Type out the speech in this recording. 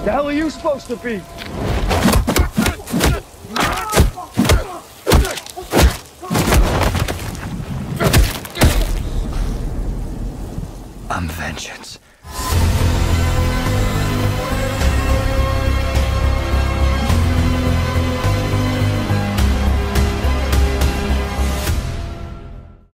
The hell are you supposed to be? I'm Vengeance.